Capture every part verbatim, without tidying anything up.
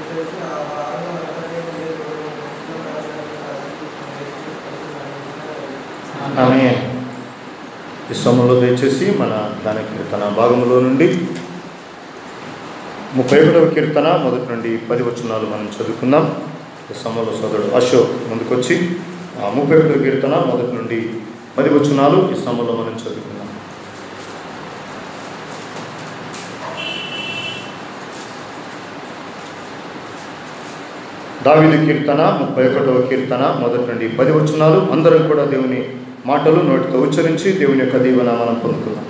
ఆమేన్. ఈ సమయంలో దయచేసి మన ధ్యాన కీర్తన భాగంలో నుండి ముప్పై ఒకటవ కీర్తన మొదటి నుండి పది వచనాలు మనం చదువుకుందాం. ఈ సమయంలో సోదరుడు అశోక్ ముందుకొచ్చి ముప్పై ఒకటవ కీర్తన మొదటి నుండి పది వచనాలు ఈ సమయంలో మనం చదువుకుందాం. దావీదు కీర్తన ముప్పై ఒకటవ కీర్తన మొదటి నుండి పది వచనాలు. అందరం కూడా దేవుని మాటలు నోటితో ఉచ్చరించి దేవుని యొక్క దీవెన మనం పొందుకుందాం.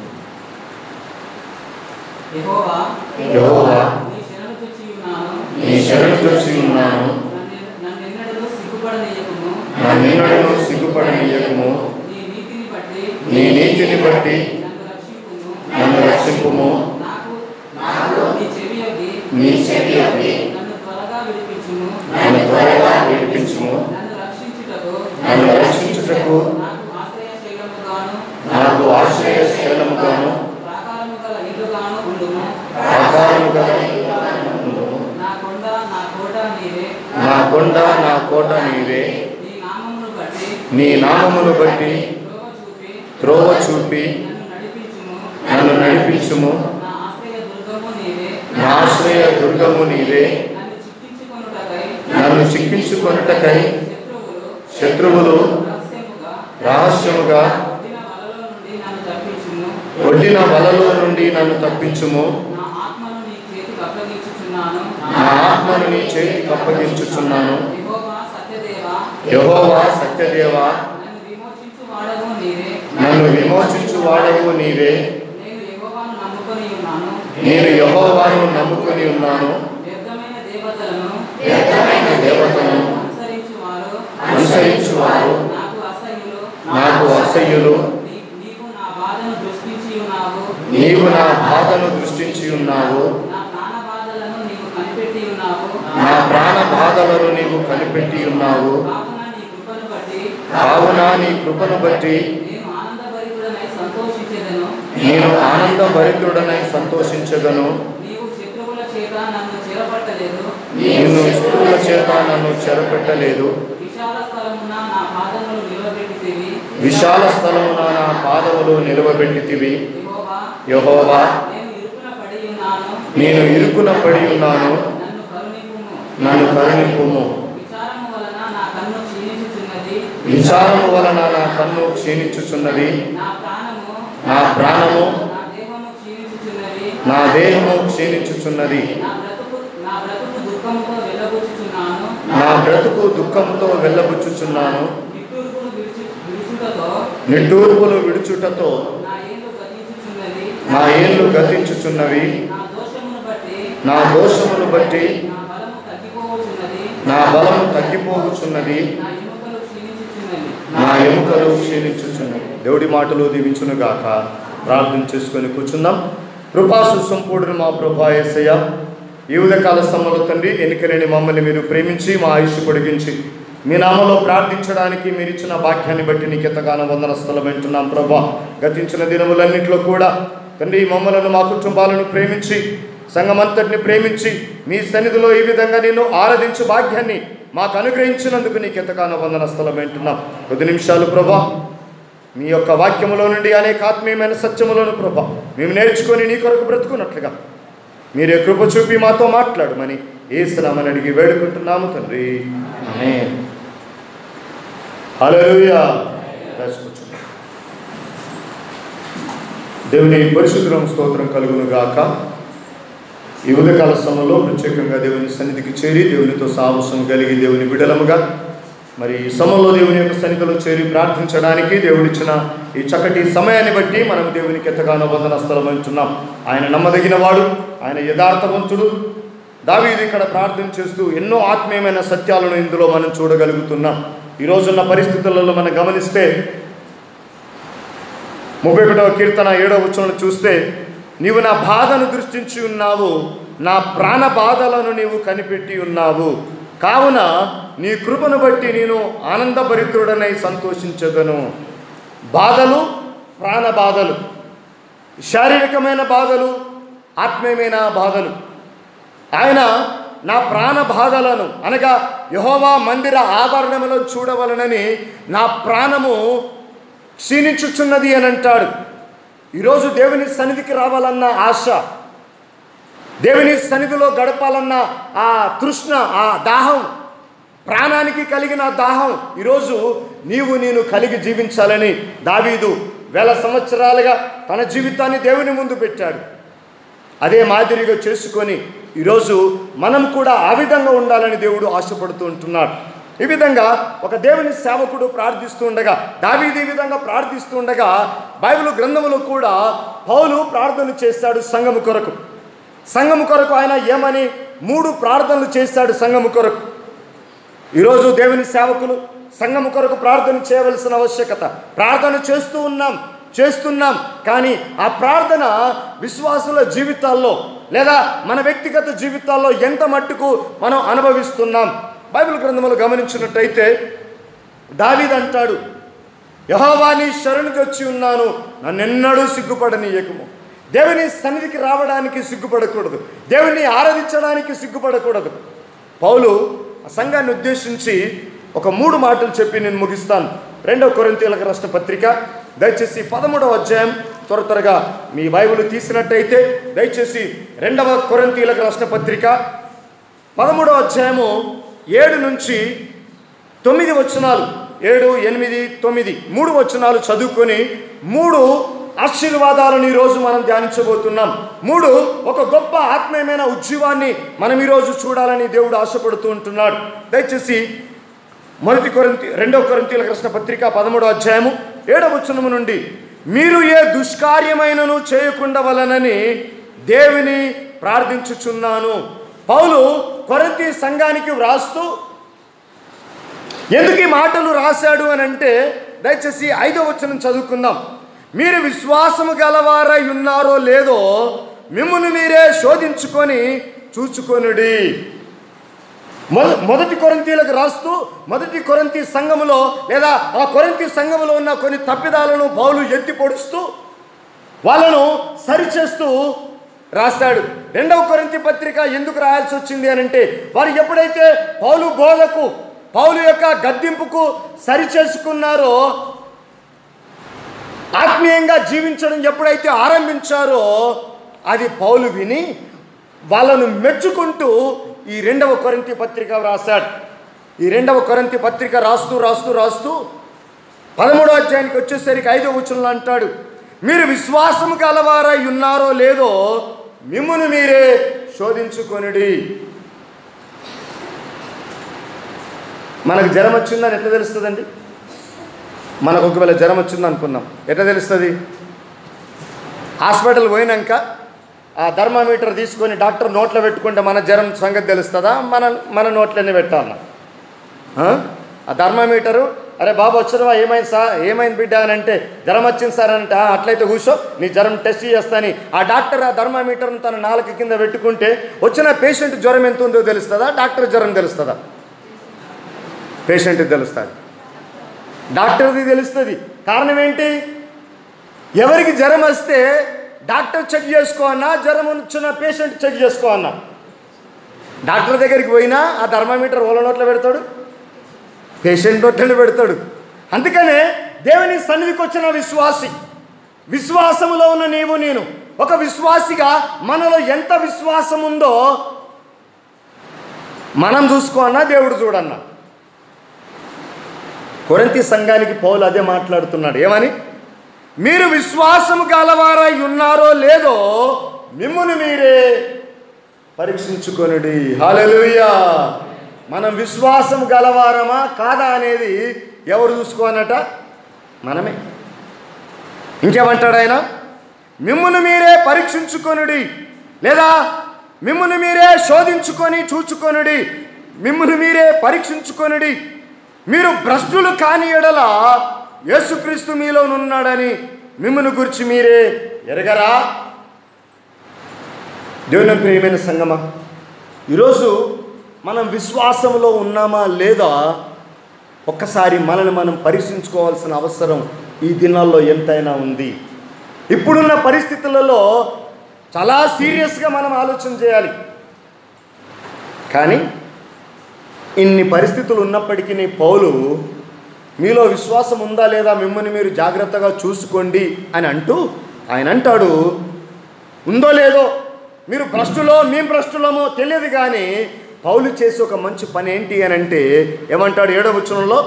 యెహోవా యెహోవా నీ శరణు చూచి ఉన్నాను, నీ శరణు చూచి ఉన్నాను, నన్నెన్నడూ సిగ్గుపడనీయకుము, నన్నెన్నడూ సిగ్గుపడనీయకుము, నీ నీతిని బట్టి నీ నీతిని బట్టి నన్ను రక్షింపుము, నన్ను రక్షింపుము, నాకు నాకు నీ చెవియొగ్గి నీ చెవియొగ్గి నన్ను త్వరగా విడిపించుము, నన్ను త్వరగా విడిపించుము, నన్ను రక్షించుటకు నన్ను రక్షించుటకు నాకు ఆశ్రయశైలముగాను నాకు ఆశ్రయశైలముగాను ప్రాకారము గల ఇల్లుగాను ఉండుము. ఆకారము గల ఇల్లుగాను ఉండుము. నా కొండ నా కోట నీవే, నా కొండ నా కోట నీవే, నీ నామమును బట్టి నీ నామమును బట్టి త్రోవ చూపి త్రోవ చూపి నన్ను నడిపించుము. నన్ను నడిపించుము. నా ఆశ్రయ దుర్గము నీవే, నా ఆశ్రయ దుర్గము నీవే, నన్ను చిక్కించుకొనుటకై నన్ను చిక్కించుకొనుటకై శత్రువులు శత్రువులు రహస్యముగా రహస్యముగా ఒడ్డిన వలలో నుండి నన్ను తప్పించుము. ఒడ్డిన వలలో నుండి నన్ను తప్పించుము. నా ఆత్మను నీ చేతికి అప్పగించుచున్నాను. నా ఆత్మను నీ చేతికి అప్పగించుచున్నాను. యెహోవా సత్యదేవా, యెహోవా సత్యదేవా, నన్ను విమోచించు వాడవు నీవే. నన్ను విమోచించు వాడవు నీవే. నేను యెహోవాను నమ్ముకొని ఉన్నాను. నేను యెహోవాను నమ్ముకొని ఉన్నాను. వ్యర్థమైన దేవతలను వ్యర్థమైన దేవతను అనుసరించువారు అనుసరించువారు నాకు అసహ్యులు. నాకు అసహ్యులు. నీ- నీవు నా బాధను దృష్టించి ఉన్నావు. నీవు నా బాధను దృష్టించి ఉన్నావు. నా ప్రాణ బాధలను నీవు కనిపెట్టి ఉన్నావు. నా ప్రాణ బాధలను నీవు కనిపెట్టి ఉన్నావు. కావున నీ కృపను బట్టి కావున నీ కృపను బట్టి నేను ఆనందభరితుడనై సంతోషించెదను. నేను ఆనందభరితుడనై సంతోషించగను. నీవు శత్రువుల చేత నన్ను చెరపట్టలేదు. నిన్ను శత్రువుల చేత నన్ను చెరపెట్టలేదు. విశాల స్థలమున నా పాదములు నిలబెట్టితివి. విశాల స్థలమున నా పాదములు నిలవబెట్టితివి. యెహోవా, యెహోవా నేను ఇరుకున పడి ఉన్నాను. నేను ఇరుకున పడి ఉన్నాను. నన్ను కరుణింపుము. నన్ను కరుణింపుము. విచారము వలన నా కన్ను క్షీణించుచున్నది. విచారము వలన నా కన్ను క్షీణించుచున్నది. నా ప్రాణము నా ప్రాణము నా దేహము క్షీణించుచున్నది. నా దేహము క్షీణించుచున్నది. నా బ్రతుకు నా బ్రతుకు దుఃఖముతో వెళ్ళబుచ్చుచున్నాను. నా బ్రతుకు దుఃఖముతో వెళ్ళబుచ్చుచున్నాను. నిట్టూర్పును విడిచి విడుచుటతో నిట్టూర్పులు విడుచుటతో నా ఏళ్ళు గతించుచున్నది. నా ఏళ్ళు గతించుచున్నవి. నా దోషమును బట్టి నా దోషమును బట్టి నా బలము తగ్గిపోవచున్నది. నా బలము తగ్గిపోవచున్నది. నా ఎముకలు క్షీణించుచున్నవి. నా ఎముకలు క్షీణించుచున్నవి. దేవుడి మాటలు దీవించునుగాక. ప్రార్థన చేసుకొని కూర్చుందాం. కృపాసు సంపూర్ణ మా ప్రభా యేసయ్య, ఈ ఉదయకాల సమయంలో తండ్రి ఎన్నికలేని మమ్మల్ని మీరు ప్రేమించి మా ఆయుష్ పొడిగించి మీ నామలో ప్రార్థించడానికి మీరు ఇచ్చిన భాగ్యాన్ని బట్టి నీకు ఎంతగానో వందన స్థలం వింటున్నాం ప్రభా. గతించిన దినములన్నింటిలో కూడా తండ్రి మమ్మలను మా కుటుంబాలను ప్రేమించి సంఘమంతటిని ప్రేమించి మీ సన్నిధిలో ఈ విధంగా నిన్ను ఆరాధించు భాగ్యాన్ని మాకు అనుగ్రహించినందుకు నీకు ఎంతగానో వందన స్థలం వింటున్నాం. కొద్ది నిమిషాలు ప్రభా మీ యొక్క వాక్యములో నుండి అనేక ఆత్మీయమైన సత్యములను ప్రభా మేము నేర్చుకొని నీ కొరకు బ్రతుకున్నట్లుగా మీరే కృప చూపి మాతో మాట్లాడమని యేసునామమున అడిగి వేడుకుంటున్నాము తండ్రి. ఆమేన్. హల్లెలూయా. కూర్చున్నాం. దేవుని పరిశుద్ధ స్తోత్రం కలుగును గాక. ఈ ఉదయకాల సమయంలో ప్రత్యేకంగా దేవుని సన్నిధికి చేరి దేవునితో సాహసం కలిగి దేవుని బిడలముగా మరి ఈ సమయంలో దేవుని యొక్క సన్నిధిలో చేరి ప్రార్థించడానికి దేవుడిచ్చిన ఈ చక్కటి సమయాన్ని బట్టి మనం దేవునికి ఎంతగానో వందన స్థలం అంటున్నాం. ఆయన నమ్మదగిన వాడు, ఆయన యథార్థవంతుడు. దావీదు ఇక్కడ ప్రార్థన చేస్తూ ఎన్నో ఆత్మీయమైన సత్యాలను ఇందులో మనం చూడగలుగుతున్నాం. ఈరోజున్న పరిస్థితులలో మనం గమనిస్తే ముప్పై ఒకటవ కీర్తన ఏడవ వచనం చూస్తే, నీవు నా బాధను దృష్టించి ఉన్నావు, నా ప్రాణ బాధలను నీవు కనిపెట్టి ఉన్నావు. కావున నీ కృపను బట్టి నేను ఆనందభరితుడనై సంతోషించదను. బాధలు, ప్రాణ బాధలు, శారీరకమైన బాధలు, ఆత్మీయమైన బాధలు. ఆయన నా ప్రాణ భాగాలను అనగా యెహోవా మందిర ఆభరణములను చూడవలనని నా ప్రాణము క్షీణించుచున్నది అని అంటాడు. ఈరోజు దేవుని సన్నిధికి రావాలన్న ఆశ, దేవుని సన్నిధిలో గడపాలన్న ఆ తృష్ణ, ఆ దాహం, ప్రాణానికి కలిగిన దాహం ఈరోజు నీవు నేను కలిగి జీవించాలని దావీదు వేల సంవత్సరాలుగా తన జీవితాన్ని దేవుని ముందు పెట్టాడు. అదే మాదిరిగా చేసుకొని ఈరోజు మనం కూడా ఆ విధంగా ఉండాలని దేవుడు ఆశపడుతూ ఉంటున్నాడు. ఈ విధంగా ఒక దేవుని సేవకుడు ప్రార్థిస్తూ ఉండగా, దావీదు ఈ విధంగా ప్రార్థిస్తూ ఉండగా బైబిల్ గ్రంథములో కూడా పౌలు ప్రార్థనలు చేశాడు సంఘము కొరకు. సంఘము కొరకు ఆయన ఏమని మూడు ప్రార్థనలు చేశాడు సంఘము కొరకు. ఈరోజు దేవుని సేవకులు సంఘము కొరకు ప్రార్థన చేయవలసిన ఆవశ్యకత. ప్రార్థన చేస్తూ ఉన్నాం చేస్తున్నాం కానీ ఆ ప్రార్థన విశ్వాసుల జీవితాల్లో లేదా మన వ్యక్తిగత జీవితాల్లో ఎంత మట్టుకు మనం అనుభవిస్తున్నాం. బైబిల్ గ్రంథములు గమనించినట్టయితే దావీదు అంటాడు, యెహోవా నీ శరణుకి వచ్చి ఉన్నాను, నన్నెన్నడూ సిగ్గుపడనీయకుము. దేవుని సన్నిధికి రావడానికి సిగ్గుపడకూడదు, దేవుని ఆరాధించడానికి సిగ్గుపడకూడదు. పౌలు ఆ సంఘాన్ని ఉద్దేశించి ఒక మూడు మాటలు చెప్పి నేను ముగిస్తాను. రెండవ కొరింథీయులకు రాసిన పత్రిక దయచేసి పదమూడవ అధ్యాయం, త్వర త్వరగా మీ బైబిల్ తీసినట్టయితే దయచేసి రెండవ కొరింథీయులకు రాసిన పత్రిక పదమూడవ అధ్యాయము ఏడు నుంచి తొమ్మిది వచనాలు, ఏడు ఎనిమిది తొమ్మిది మూడు వచనాలు చదువుకొని మూడు ఆశీర్వాదాలను ఈరోజు మనం ధ్యానించబోతున్నాం. మూడు ఒక గొప్ప ఆత్మీయమైన ఉజ్జీవాన్ని మనం ఈరోజు చూడాలని దేవుడు ఆశపడుతూ ఉంటున్నాడు. దయచేసి మొదటి కొరింథీ రెండవ కొరింథీయులకు రాసిన పత్రిక పదమూడవ అధ్యాయము ఏడవ వచనము నుండి, మీరు ఏ దుష్కార్యమైనను చేయకుండా వలనని దేవుని ప్రార్థించుచున్నాను. పౌలు కొరింథీ సంఘానికి వ్రాస్తూ ఎందుకు ఈ మాటలు రాశాడు అని అంటే దయచేసి ఐదవ వచనం చదువుకుందాం. మీరు విశ్వాసము గలవారై ఉన్నారో లేదో మిమ్మును మీరే శోధించుకొని చూచుకొనుడి. మొద మొదటి కొరింథీయులకు రాస్తూ మొదటి కొరింథీ సంఘములో లేదా ఆ కొరింథీ సంఘములో ఉన్న కొన్ని తప్పిదాలను పౌలు ఎత్తి పొడుస్తూ వాళ్ళను సరిచేస్తూ రాస్తాడు. రెండవ కొరింథీ పత్రిక ఎందుకు రాయాల్సి వచ్చింది అని అంటే వారు ఎప్పుడైతే పౌలు బోధకు పౌలు యొక్క గద్దింపుకు సరిచేసుకున్నారో, ఆత్మీయంగా జీవించడం ఎప్పుడైతే ఆరంభించారో అది పౌలు విని వాళ్ళను మెచ్చుకుంటూ ఈ రెండవ కొరింథీ పత్రిక రాశాడు. ఈ రెండవ కొరింథీ పత్రిక రాస్తూ రాస్తూ రాస్తూ పదమూడో అధ్యాయానికి వచ్చేసరికి ఐదవ వచనంలో అంటాడు, మీరు విశ్వాసము గలవారై ఉన్నారో లేదో మిమ్మును మీరే శోధించుకొనుడి. మనకు జ్వరం వచ్చిందని ఎట్లా తెలుస్తుందండి? మనకు ఒకవేళ జ్వరం వచ్చింది అనుకున్నాం, ఎట్లా తెలుస్తుంది? హాస్పిటల్ పోయినాక ఆ థర్మామీటర్ తీసుకొని డాక్టర్ నోట్లో పెట్టుకుంటే మన జ్వరం సంగతి తెలుస్తుందా? మన మన నోట్లోనే పెట్టాలన్నా? ఆ థర్మామీటరు, అరే బాబు వచ్చినవా, ఏమైంది సార్, ఏమైంది బిడ్డ అని అంటే జ్వరం వచ్చింది సార్ అంటే అట్లయితే కూర్చో నీ జ్వరం టెస్ట్ చేస్తాని ఆ డాక్టర్ ఆ థర్మామీటర్ను తన నాలుక కింద పెట్టుకుంటే వచ్చిన పేషెంట్ జ్వరం ఎంత ఉందో తెలుస్తుందా? డాక్టర్ జ్వరం తెలుస్తుందా? పేషెంట్కి తెలుస్తుంది, డాక్టర్ది తెలుస్తుంది. కారణం ఏంటి? ఎవరికి జ్వరం వస్తే డాక్టర్ చెక్ చేసుకో అన్నా, జ్వరం వచ్చిన పేషెంట్ చెక్ చేసుకో అన్నా. డాక్టర్ దగ్గరికి పోయినా ఆ థర్మామీటర్ ఓల నోట్లో పెడతాడు, పేషెంట్ నోట్లో పెడతాడు. అందుకనే దేవుని సన్నిధికి వచ్చిన విశ్వాసి, విశ్వాసములో ఉన్న నీవు నేను ఒక విశ్వాసిగా మనలో ఎంత విశ్వాసం ఉందో మనం చూసుకో అన్నా, దేవుడు చూడన్నా. కొరింథీ సంఘానికి పౌలు అదే మాట్లాడుతున్నాడు. ఏమని? మీరు విశ్వాసము గలవారై ఉన్నారో లేదో మిమ్మును మీరే పరీక్షించుకొనుడి. హల్లెలూయా. మనం విశ్వాసం గలవారమా కాదా అనేది ఎవరు చూసుకోనట? మనమే. ఇంకేమంటాడు ఆయన? మిమ్మును మీరే పరీక్షించుకొనుడి లేదా మిమ్మును మీరే శోధించుకొని చూచుకొనుడి. మిమ్మును మీరే పరీక్షించుకొనుడి. మీరు భ్రష్టులు కాని ఎడల యేసుక్రీస్తు మీలో ఉన్నాడని మిమ్మును గురించి మీరే ఎరగరా? దేవుని ప్రియమైన సంగమా, ఈరోజు మనం విశ్వాసంలో ఉన్నామా లేదా ఒక్కసారి మనల్ని మనం పరీక్షించుకోవాల్సిన అవసరం ఈ దినాల్లో ఎంతైనా ఉంది. ఇప్పుడున్న పరిస్థితులలో చాలా సీరియస్గా మనం ఆలోచన చేయాలి. కానీ ఇన్ని పరిస్థితులు ఉన్నప్పటికీ పౌలు మీలో విశ్వాసం ఉందా లేదా మిమ్మల్ని మీరు జాగ్రత్తగా చూసుకోండి అని అంటూ ఆయన అంటాడు, ఉందో లేదో మీరు భ్రష్టులో మేము భ్రష్టులమో తెలియదు, కానీ పౌలు చేసే ఒక మంచి పని ఏంటి అని అంటే ఏమంటాడు ఏడవ వచనంలో,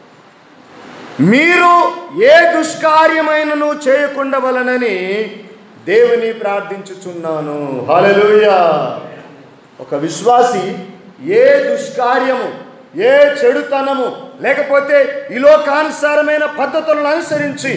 మీరు ఏ దుష్కార్యమైనను చేయకుండా వలనని దేవుని ప్రార్థించుచున్నాను. హల్లెలూయా. ఒక విశ్వాసి ఏ దుష్కార్యము, ఏ చెడుతనము, లేకపోతే ఈ లోకానుసారమైన పద్ధతులను అనుసరించి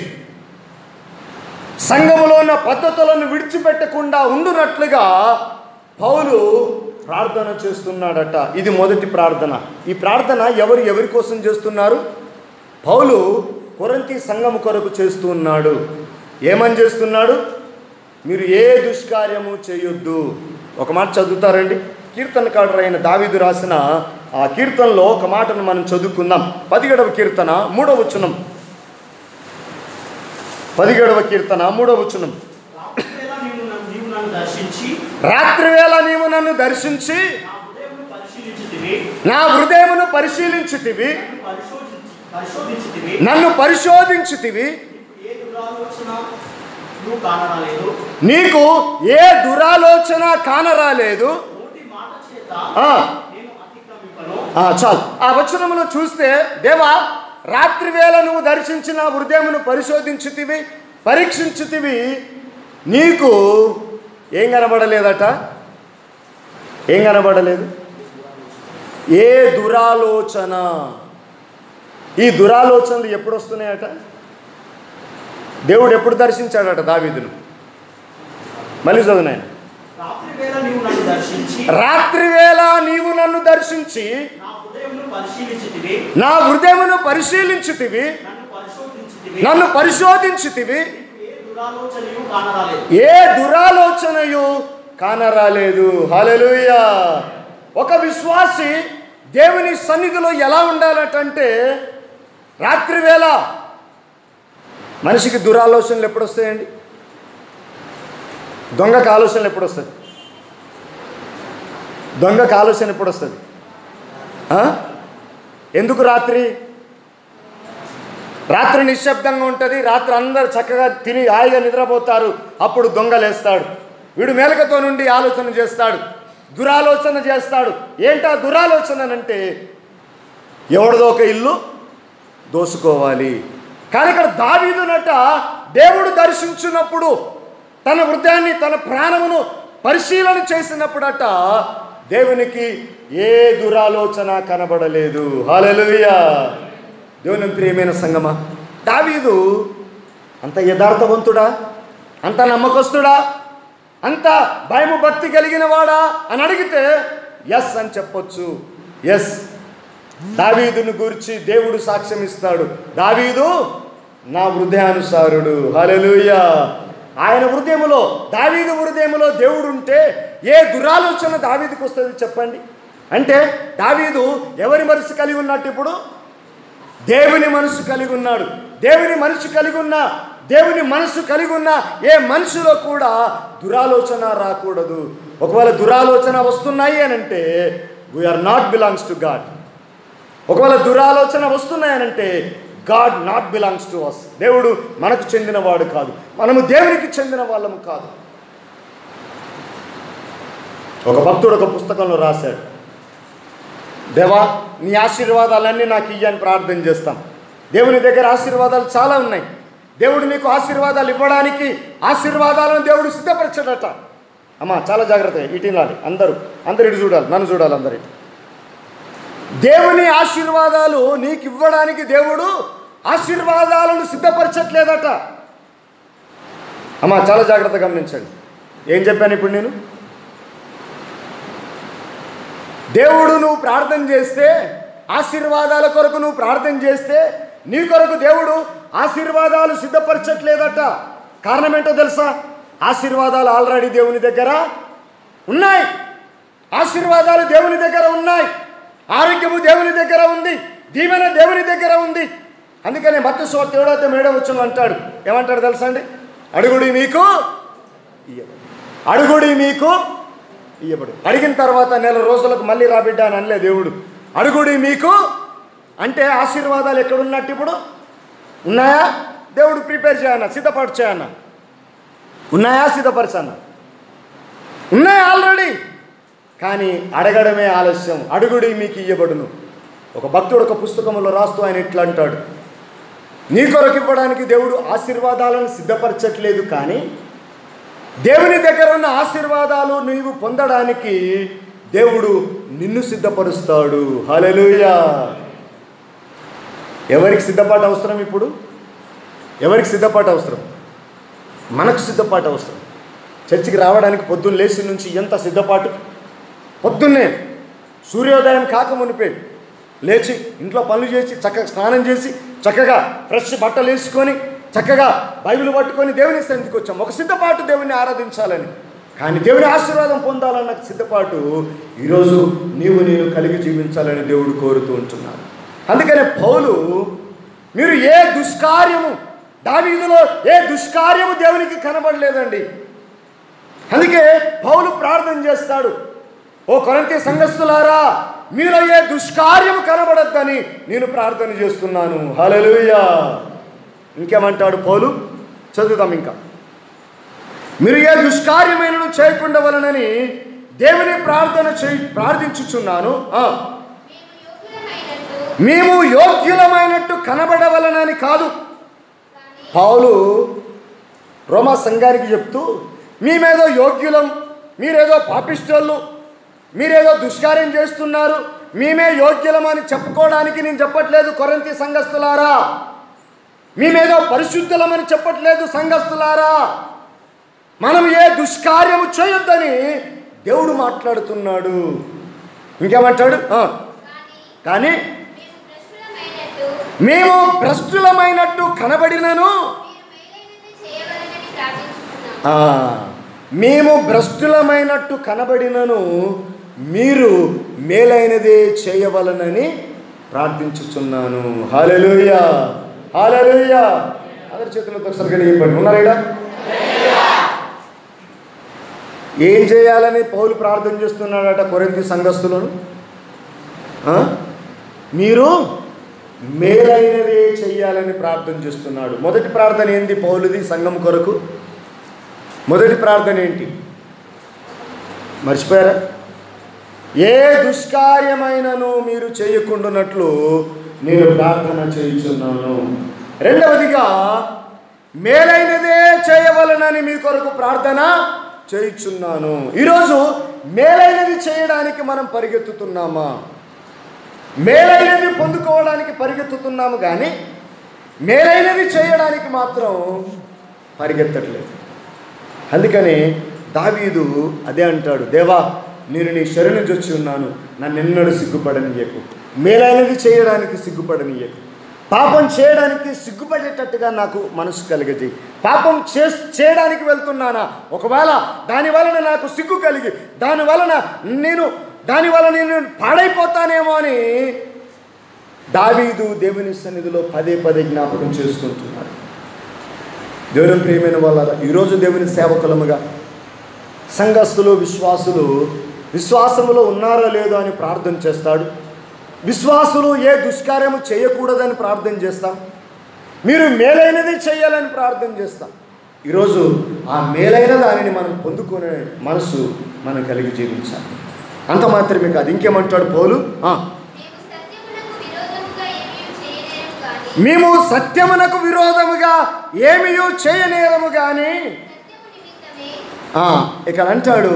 సంఘములో ఉన్న పద్ధతులను విడిచిపెట్టకుండా ఉండునట్లుగా పౌలు ప్రార్థన చేస్తున్నాడట. ఇది మొదటి ప్రార్థన. ఈ ప్రార్థన ఎవరు ఎవరి కోసం చేస్తున్నారు? పౌలు కొరింథీ సంఘము కొరకు చేస్తూ ఉన్నాడు. ఏమని చేస్తున్నాడు? మీరు ఏ దుష్కార్యము చేయొద్దు. ఒక మాట చదువుతారండి, కీర్తనకారుడైన దావీదు రాసిన ఆ కీర్తనలో ఒక మాటను మనం చదువుకుందాం. పదిహేడవ కీర్తన మూడవ వచనం. పదిహేడవ కీర్తన మూడవ వచనం. రాత్రివేళ నీవు నన్ను దర్శించి నా హృదయమును పరిశీలించితివి, నన్ను పరిశోధించితివి, నీకు ఏ దురాలోచన కానరాలేదు. చాలు. ఆ వచనములో చూస్తే, దేవా రాత్రి వేళ నువ్వు దర్శించిన హృదయమును పరిశోధించితివి, పరీక్షించితివి, నీకు ఏం కనబడలేదట? ఏం కనబడలేదు? ఏ దురాలోచన. ఈ దురాలోచనలు ఎప్పుడు వస్తున్నాయట? దేవుడు ఎప్పుడు దర్శించాడట దావీదును? మళ్ళీ చదువునాయన. రాత్రి వేళ నీవు నన్ను దర్శించి నా హృదయమును పరిశీలించితివి, నన్ను పరిశోధించితివి, ఏ దురాలోచనయు కానరాలేదు. హల్లెలూయా. ఒక విశ్వాసి దేవుని సన్నిధిలో ఎలా ఉండాలటంటే, రాత్రి వేళ మనిషికి దురాలోచనలు ఎప్పుడు వస్తాయండి? దొంగకు ఆలోచనలు ఎప్పుడు వస్తుంది? దొంగకు ఆలోచన ఎప్పుడు వస్తుంది? ఎందుకు రాత్రి? రాత్రి నిశ్శబ్దంగా ఉంటుంది, రాత్రి అందరు చక్కగా తిని హాయిగా నిద్రపోతారు, అప్పుడు దొంగలేస్తాడు. వీడు మేలకతో నుండి ఆలోచన చేస్తాడు, దురాలోచన చేస్తాడు. ఏంటా దురాలోచన అంటే, ఎవరిదో ఒక ఇల్లు దోసుకోవాలి. కానీ ఇక్కడ దావీదునట దేవుడు దర్శించినప్పుడు, తన హృదయాన్ని తన ప్రాణమును పరిశీలన చేసినప్పుడట దేవునికి ఏ దురాలోచన కనబడలేదు. హల్లెలూయా. దేవుని ప్రియమైన సంగమా, దావీదు అంత యథార్థవంతుడా, అంత నమ్మకస్తుడా, అంత భయము భక్తి కలిగిన వాడా అని అడిగితే ఎస్ అని చెప్పొచ్చు. ఎస్, దావీదును గురించి దేవుడు సాక్ష్యం ఇస్తాడు. దావీదు నా హృదయానుసారుడు. హల్లెలూయా. ఆయన హృదయములో, దావీదు హృదయములో దేవుడు ఉంటే ఏ దురాలోచన దావీదుకు వస్తుంది చెప్పండి? అంటే దావీదు ఎవరి మనసు కలిగి ఉన్నట్టు? ఇప్పుడు దేవుని మనసు కలిగి ఉన్నాడు. దేవుని మనసు కలిగి ఉన్న దేవుని మనసు కలిగి ఉన్న ఏ మనిషిలో కూడా దురాలోచన రాకూడదు. ఒకవేళ దురాలోచన వస్తున్నాయి అని అంటే we are not belongs to God. ఒకవేళ దురాలోచన వస్తున్నాయనంటే God not belongs to us. దేవుడు మనకు చెందినవాడు కాదు, మనము దేవునికి చెందిన వాళ్ళము కాదు. ఒక భక్తుడు ఒక పుస్తకంలో రాశాడు, దేవా నీ ఆశీర్వాదాలన్నీ నాకు ఇయ్యని ప్రార్థన చేస్తాం. దేవుని దగ్గర ఆశీర్వాదాలు చాలా ఉన్నాయి. దేవుడు నీకు ఆశీర్వాదాలు ఇవ్వడానికి ఆశీర్వాదాలను దేవుడు సిద్ధపరచాడట. అమ్మా చాలా జాగ్రత్త, ఇటు వినాలి అందరూ, అందరు ఇటు చూడాలి, నన్ను చూడాలి అందరు. దేవుని ఆశీర్వాదాలు నీకు ఇవ్వడానికి దేవుడు ఆశీర్వాదాలను సిద్ధపరచట్లేదట. అమ్మా చాలా జాగ్రత్త గమనించండి. ఏం చెప్పాను ఇప్పుడు నేను? దేవుడు నువ్వు ప్రార్థన చేస్తే, ఆశీర్వాదాల కొరకు నువ్వు ప్రార్థన చేస్తే నీ కొరకు దేవుడు ఆశీర్వాదాలు సిద్ధపరచట్లేదట. కారణం ఏంటో తెలుసా? ఆశీర్వాదాలు ఆల్రెడీ దేవుని దగ్గర ఉన్నాయి. ఆశీర్వాదాలు దేవుని దగ్గర ఉన్నాయి. ఆరోగ్యము దేవుని దగ్గర ఉంది. దీవెన దేవుని దగ్గర ఉంది. అందుకని మత్తయి సువార్త ఏడో అధ్యాయం ఏడో వచనంలో అంటాడు, ఏమంటాడు తెలుసా అండి? అడుగుడి మీకు అడుగుడి మీకు ఇయ్యబడు. అడిగిన తర్వాత నెల రోజులకు మళ్ళీ రాబిడ్డ అని అనలే దేవుడు. అడుగుడి మీకు అంటే ఆశీర్వాదాలు ఎక్కడున్నట్టు ఇప్పుడు ఉన్నాయా? దేవుడు ప్రిపేర్ చేయన్న, సిద్ధపరచాయన్న. ఉన్నాయా? సిద్ధపరచన్న. ఉన్నాయి ఆల్రెడీ. కానీ అడగడమే ఆలస్యం. అడుగుడి మీకు ఇయ్యబడును. ఒక భక్తుడు ఒక పుస్తకంలో రాస్తూ ఆయన ఇట్లా అంటాడు, నీ కొరకు ఇవ్వడానికి దేవుడు ఆశీర్వాదాలను సిద్ధపరచట్లేదు, కానీ దేవుని దగ్గర ఉన్న ఆశీర్వాదాలు నీవు పొందడానికి దేవుడు నిన్ను సిద్ధపరుస్తాడు. హల్లెలూయా. ఎవరికి సిద్ధపాటు అవసరం? ఇప్పుడు ఎవరికి సిద్ధపాటు అవసరం? మనకు సిద్ధపాటు అవసరం. చర్చికి రావడానికి పొద్దున్న లేచి నుంచి ఎంత సిద్ధపాటు. పొద్దున్నే సూర్యోదయం కాక మునిపే లేచి ఇంట్లో పనులు చేసి చక్కగా స్నానం చేసి చక్కగా ఫ్రెష్ బట్టలు వేసుకొని చక్కగా బైబిల్ పట్టుకొని దేవుని సన్నిధికి వచ్చాం. ఒక సిద్ధపాటు దేవుని ఆరాధించాలని, కానీ దేవుని ఆశీర్వాదం పొందాలన్న సిద్ధపాటు ఈరోజు నీవు నేను కలిగి జీవించాలని దేవుడు కోరుతూ ఉంటున్నాడు. అందుకనే పౌలు మీరు ఏ దుష్కార్యము, దావీదులో ఏ దుష్కార్యము దేవునికి కనబడలేదండి. అందుకే పౌలు ప్రార్థన చేస్తాడు, ఓ కొరింథీ సంఘస్థులారా మీలో ఏ దుష్కార్యము కనబడద్దని నేను ప్రార్థన చేస్తున్నాను. హల్లెలూయా. ఇంకేమంటాడు పౌలు? చదువుతాం ఇంకా. మీరు ఏ దుష్కార్యమైనను చేయకుండా వలనని దేవుని ప్రార్థన చేయి ప్రార్థించుచున్నాను. మేము యోగ్యులమైనట్టు కనబడవలనని కాదు. పౌలు రోమా సంఘానికి చెప్తూ మేమేదో యోగ్యులం, మీరేదో పాపిష్టోళ్ళు, మీరేదో దుష్కార్యం చేస్తున్నారు, మేమే యోగ్యులమని చెప్పుకోవడానికి నేను చెప్పట్లేదు కొరింథీ సంఘస్థులారా. మేమేదో పరిశుద్ధులమని చెప్పట్లేదు సంఘస్థులారా. మనం ఏ దుష్కార్యము చేయొద్దని దేవుడు మాట్లాడుతున్నాడు. ఇంకేమంటాడు? కానీ మేము భ్రష్టులమైనట్టు కనబడినను మేము భ్రష్టులమైనట్టు కనబడినను మీరు మేలైనదే చేయవలనని ప్రార్థించుచున్నాను. హల్లెలూయా. హల్లెలూయా. అందరి చేతులతో ఒకసారి గడిగిపోండి. ఉన్నారా ఇక్కడ? ఏం చేయాలని పౌలు ప్రార్థన చేస్తున్నాడట కొరింథీ సంఘస్థులను? మీరు మేలైనదే చెయ్యాలని ప్రార్థన చేస్తున్నాడు. మొదటి ప్రార్థన ఏంది పౌలుది సంఘం కొరకు? మొదటి ప్రార్థన ఏంటి? మర్చిపోయారా? ఏ దుష్కార్యమైనను మీరు చేయకుండానట్లు నేను ప్రార్థన చేయుచున్నాను. రెండవదిగా మేలైనదే చేయవలనని మీ కొరకు ప్రార్థన చేయుచున్నాను. ఈరోజు మేలైనది చేయడానికి మనం పరిగెత్తుతున్నామా? మేలైనది పొందుకోవడానికి పరిగెత్తుతున్నాము, కానీ మేలైనది చేయడానికి మాత్రం పరిగెత్తట్లేదు. అందుకని దావీదు అదే అంటాడు, దేవా నేను నీ శరణు జొచ్చి ఉన్నాను, నన్ను ఎన్నడూ సిగ్గుపడనీయకు. మేలైనది చేయడానికి సిగ్గుపడనీయకు. పాపం చేయడానికి సిగ్గుపడేటట్టుగా నాకు మనసు కలిగజేయి. పాపం చే చేయడానికి వెళ్తున్నానా, ఒకవేళ దాని వలన నాకు సిగ్గు కలిగి దాని వలన నేను దాని వలన నేను పాడైపోతానేమో అని దావీదు దేవుని సన్నిధిలో పదే పదే జ్ఞాపకం చేసుకుంటున్నాడు. దేవుని ప్రియమైన వాళ్ళ ఈరోజు దేవుని సేవకులముగా సంఘస్థులు విశ్వాసులు విశ్వాసములో ఉన్నారో లేదో అని ప్రార్థన చేస్తాడు. విశ్వాసులు ఏ దుష్కార్యము చేయకూడదని ప్రార్థన చేస్తాం. మీరు మేలైనది చేయాలని ప్రార్థన చేస్తాం. ఈరోజు ఆ మేలైన దానిని మనం పొందుకునే మనసు మనం కలిగి జీవించాలి. అంత మాత్రమే కాదు, ఇంకేమంటాడు పౌలు? మేము సత్యమునకు విరోధముగా ఏమీ చేయనేరము కానీ ఇక్కడ అంటాడు,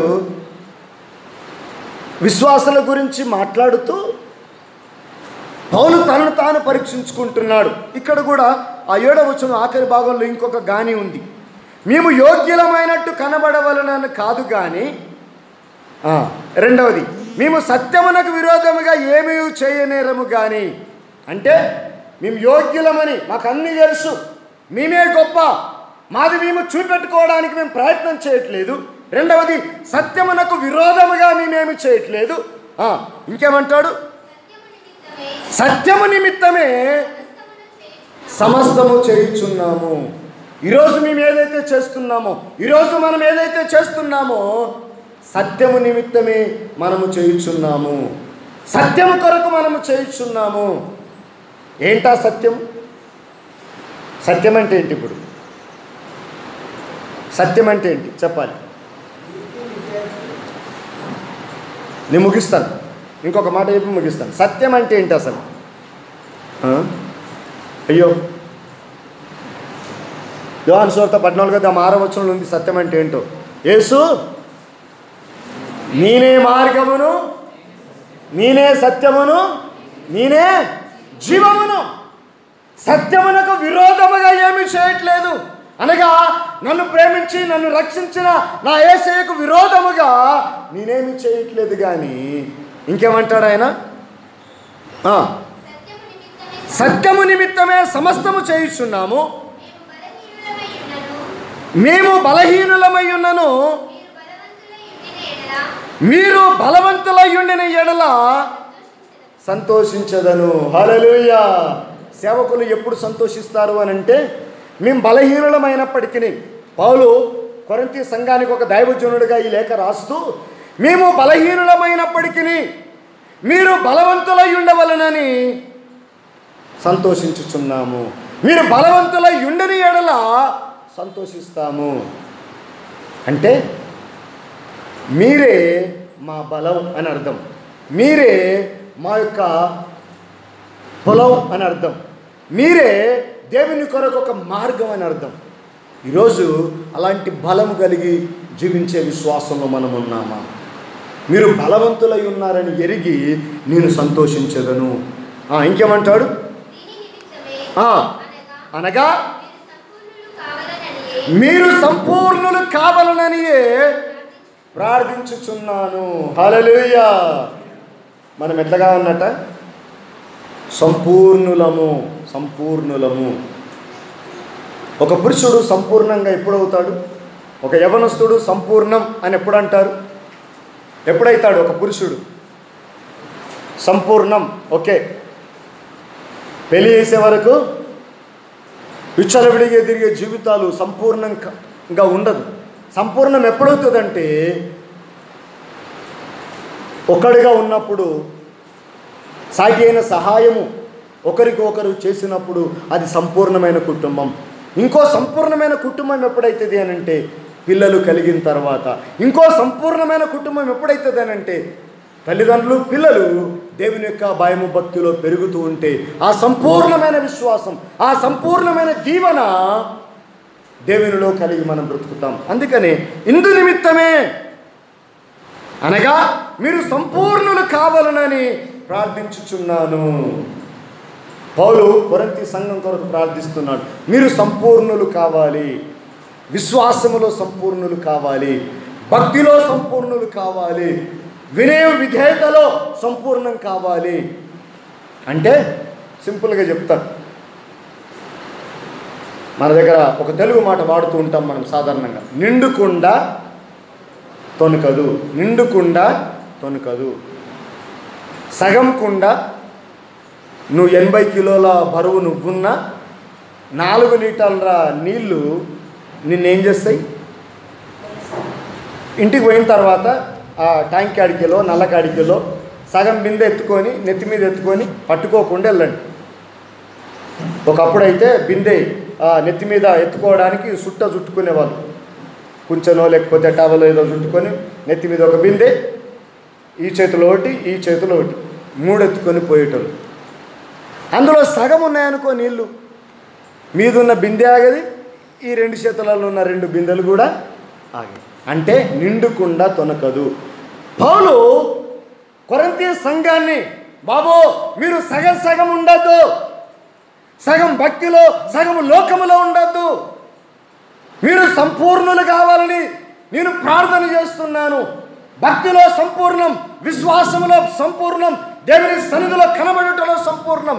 విశ్వాసుల గురించి మాట్లాడుతూ పౌలు తనను తాను పరీక్షించుకుంటున్నాడు. ఇక్కడ కూడా ఆ ఏడవ వచనం ఆఖరి భాగంలో ఇంకొక గాని ఉంది. మేము యోగ్యులమైనట్టు కనబడవలనని కాదు కానీ, రెండవది మేము సత్యమునకు విరోధముగా ఏమీ చేయనేరము కానీ, అంటే మేము యోగ్యులమని మాకు అన్నీ తెలుసు, మేమే గొప్ప, మాది మేము చూపెట్టుకోవడానికి మేము ప్రయత్నం చేయట్లేదు. రెండవది సత్యమునకు విరోధముగా మేమేమి చేయట్లేదు. ఇంకేమంటాడు? సత్యము నిమిత్తమే సమస్తము చేయుచున్నాము. ఈరోజు మేము ఏదైతే చేస్తున్నామో ఈరోజు మనం ఏదైతే చేస్తున్నామో సత్యము నిమిత్తమే మనము చేయుచున్నాము. సత్యము కొరకు మనము చేయుచున్నాము. ఏంటా సత్యం? సత్యం అంటే ఏంటి? ఇప్పుడు సత్యం అంటే ఏంటి చెప్పాలి. నేను ముగిస్తాను, ఇంకొక మాట చెప్పి ముగిస్తాను. సత్యం అంటే ఏంటి అసలు? అయ్యో, యోహాను సువార్త పద్నాలుగో ఆరో వచనంలో ఉంది సత్యం అంటే ఏంటో. యేసు నేనే మార్గమును, నేనే సత్యమును, నేనే జీవమును. సత్యమునకు విరోధముగా ఏమీ చేయట్లేదు. అనగా నన్ను ప్రేమించి నన్ను రక్షించిన నా యేసయ్యకు విరోధముగా నేనేమి చేయట్లేదు. కానీ ఇంకేమంటాడు ఆయన? సత్యము నిమిత్తమే సమస్తము చేయుచున్నాము. మేము బలహీనులమై ఉన్నను, మీరు బలవంతులై ఉండిన ఎడల సంతోషించదను. హల్లెలూయా. సేవకులు ఎప్పుడు సంతోషిస్తారు అని అంటే, మేము బలహీనులమైనప్పటికీ, పౌలు కొరింథీ సంఘానికి ఒక దైవజనుడిగా ఈ లేఖ రాస్తూ, మేము బలహీనులమైనప్పటికీ మీరు బలవంతులై ఉండవలనని సంతోషించుచున్నాము. మీరు బలవంతులై ఉండని ఎడల సంతోషిస్తాము. అంటే మీరే మా బలం అని అర్థం, మీరే మా యొక్క బలం అని అర్థం, మీరే దేవుని కొరకు ఒక మార్గం అని అర్థం. ఈరోజు అలాంటి బలము కలిగి జీవించే విశ్వాసంలో మనం ఉన్నామా? మీరు బలవంతులై ఉన్నారని ఎరిగి నేను సంతోషించదను. ఇంకేమంటాడు? అనగా మీరు సంపూర్ణులు కావాలననియే ప్రార్థించుచున్నాను. హల్లెలూయా. మనం ఎట్లాగా ఉన్నట? సంపూర్ణులము, సంపూర్ణులము. ఒక పురుషుడు సంపూర్ణంగా ఎప్పుడవుతాడు? ఒక యవనస్తుడు సంపూర్ణం అని ఎప్పుడు అంటారు? ఎప్పుడైతాడు ఒక పురుషుడు సంపూర్ణం? ఓకే, పెళ్లి చేసే వరకు విచ్చలవిడిగా తిరిగే జీవితాలు సంపూర్ణంగా ఉండదు. సంపూర్ణం ఎప్పుడవుతుందంటే ఒకడిగా ఉన్నప్పుడు, సాటి అయిన సహాయము ఒకరికి ఒకరు చేసినప్పుడు అది సంపూర్ణమైన కుటుంబం. ఇంకో సంపూర్ణమైన కుటుంబం ఎప్పుడైతుంది అని అంటే పిల్లలు కలిగిన తర్వాత. ఇంకో సంపూర్ణమైన కుటుంబం ఎప్పుడైతుంది అని అంటే తల్లిదండ్రులు పిల్లలు దేవుని యొక్క భయము భక్తిలో పెరుగుతూ ఉంటే ఆ సంపూర్ణమైన విశ్వాసం, ఆ సంపూర్ణమైన జీవన దేవునిలో కలిగి మనం బ్రతుకుతాం. అందుకని ఇందు నిమిత్తమే, అనగా మీరు సంపూర్ణులు కావాలనని ప్రార్థించుచున్నాను. పౌలు కొరింథీ సంఘం కొరకు ప్రార్థిస్తున్నాడు. మీరు సంపూర్ణులు కావాలి, విశ్వాసములో సంపూర్ణులు కావాలి, భక్తిలో సంపూర్ణులు కావాలి, వినయ విధేయతలో సంపూర్ణం కావాలి. అంటే సింపుల్గా చెప్తాను, మన దగ్గర ఒక తెలుగు మాట వాడుతూ ఉంటాం మనం సాధారణంగా, నిండుకుండా తొనకదు. నిండుకుండా తొనకదు. సగం కుండ, నువ్వు ఎనభై కిలోల బరువు నువ్వున్నా నాలుగు లీటర్ల నీళ్ళు నిన్నేం చేస్తాయి? ఇంటికి పోయిన తర్వాత ఆ ట్యాంక్ కాడికిలో నల్ల కాడికిలో సగం బిందె ఎత్తుకొని నెత్తి మీద ఎత్తుకొని పట్టుకోకుండా వెళ్ళండి. ఒకప్పుడైతే బిందె నెత్తి మీద ఎత్తుకోవడానికి సుట్ట చుట్టుకునేవాళ్ళు, కుంచెనో లేకపోతే టవలో ఏదో చుట్టుకొని నెత్తి మీద ఒక బిందె, ఈ చేతిలో ఒకటి ఈ చేతిలో ఒకటి, మూడు ఎత్తుకొని పోయేటోళ్ళు. అందులో సగం ఉన్నాయనుకో నీళ్ళు, మీదున్న బిందె ఆగది, ఈ రెండు చేతులలో ఉన్న రెండు బిందెలు కూడా ఆగదు. అంటే నిండుకుండా తొనకదు. పౌలు కొరింథీ సంఘాన్ని, బాబో మీరు సగం సగం ఉండద్దు, సగం భక్తిలో సగం లోకములో ఉండద్దు, మీరు సంపూర్ణులు కావాలని నేను ప్రార్థన చేస్తున్నాను. భక్తిలో సంపూర్ణం, విశ్వాసములో సంపూర్ణం, దేవుని సన్నిధిలో కనబడటంలో సంపూర్ణం.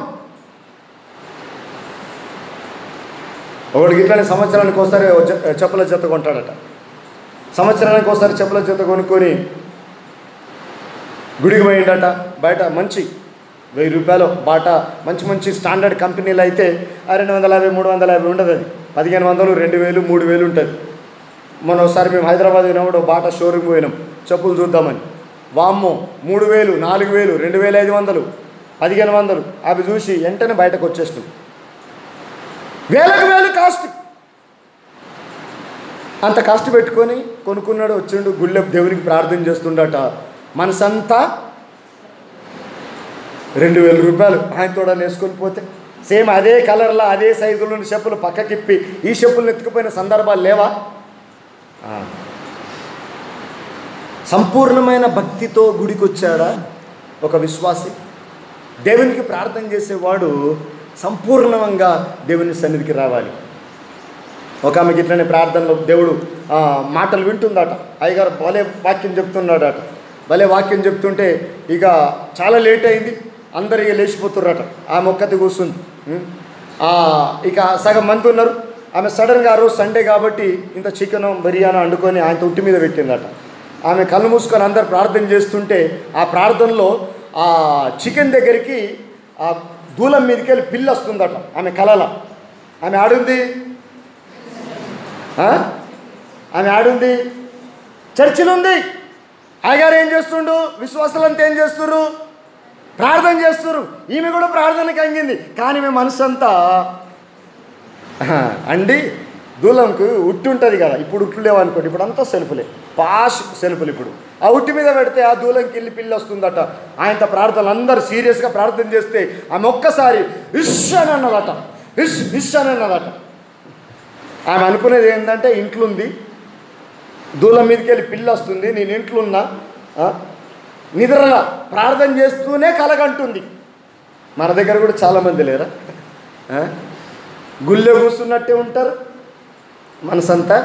ఒకడికి ఇట్లానే సంవత్సరానికి ఒకసారి చెప్పుల జత కొంటాడట. సంవత్సరానికి ఒకసారి చెప్పుల జత కొనుక్కొని గుడికి పోయిండట. బయట మంచి వెయ్యి రూపాయలు బాటా మంచి మంచి స్టాండర్డ్ కంపెనీలు అయితే రెండు వందల యాభై మూడు వందల యాభై ఉండదు, అది పదిహేను వందలు రెండు వేలు మూడు వేలు ఉంటుంది. మొన్న ఒకసారి మేము హైదరాబాద్ పోయినప్పుడు బాటా షోరూమ్ పోయినాం చెప్పులు చూద్దామని. వామ్మో మూడు వేలు నాలుగు వేలు రెండు వేల ఐదు వందలు పదిహేను వందలు అవి చూసి వెంటనే బయటకు వచ్చేసినాం. వేలకు వేలు కాస్ట్. అంత కాస్ట్ పెట్టుకొని కొనుక్కున్నాడు, వచ్చిండు గుళ్ళె దేవునికి ప్రార్థన చేస్తుండట. మనసంతా రెండు వేల రూపాయలు ఆయన తోడ వేసుకొని పోతే సేమ్ అదే కలర్లో అదే సైజులో చెప్పులు పక్కకిప్పి ఈ చెప్పులను ఎత్తుకుపోయిన సందర్భాలు లేవా? సంపూర్ణమైన భక్తితో గుడికి వచ్చాడా ఒక విశ్వాసి? దేవునికి ప్రార్థన చేసేవాడు సంపూర్ణంగా దేవుని సన్నిధికి రావాలి. ఒక ఆమెకి ఇట్లనే ప్రార్థనలో దేవుడు మాటలు వింటుందట. అయ్యగారు భలే వాక్యం చెప్తున్నాడట. భలే వాక్యం చెప్తుంటే ఇక చాలా లేట్ అయింది, అందరు ఇక లేచిపోతుర్రట. ఆమె ఒక్కతి కూర్చుంది. ఇక సగం మంది ఉన్నారు. ఆమె సడన్గా ఆ రోజు సండే కాబట్టి ఇంత చికెన్ బిర్యానీ వండుకొని ఆయన ఉట్టి మీద పెట్టిందట. ఆమె కళ్ళు మూసుకొని అందరు ప్రార్థన చేస్తుంటే ఆ ప్రార్థనలో ఆ చికెన్ దగ్గరికి ఆ దూలం మీదకి వెళ్ళి పిల్లి వస్తుందట. ఆమె కలల ఆమె ఆడుంది ఆమె ఆడుంది చర్చిలో ఉంది. అయ్యగారు ఏం చేస్తుండు, విశ్వాసులంతా ఏం చేస్తున్నారు, ప్రార్థన చేస్తున్నారు. ఈమె కూడా ప్రార్థనకి అంగింది. కానీ మేము మనసు అంతా అండి దూలంకు ఉట్టి ఉంటుంది కదా, ఇప్పుడు ఉట్లు లేవు అనుకోండి, ఇప్పుడు అంతా సెల్ఫులే, పాష్ సెల్ఫులు. ఇప్పుడు ఆ ఉట్టి మీద పెడితే ఆ దూలంకి వెళ్ళి పిల్లి వస్తుందట. ఆయనతో ప్రార్థనలు అందరూ సీరియస్గా ప్రార్థన చేస్తే ఆమె ఒక్కసారి ఇష్ అని అన్నదట. ఇష్ ఇష్ అని అన్నదట. ఆమె అనుకునేది ఏంటంటే ఇంట్లో ఉంది, దూలం మీదకి వెళ్ళి పిల్లి వస్తుంది, నేను ఇంట్లో ఉన్నా, నిద్రలా ప్రార్థన చేస్తూనే కలగంటుంది. మన దగ్గర కూడా చాలామంది లేరా, గుళ్ళె కూర్చున్నట్టే ఉంటారు. మనసంతా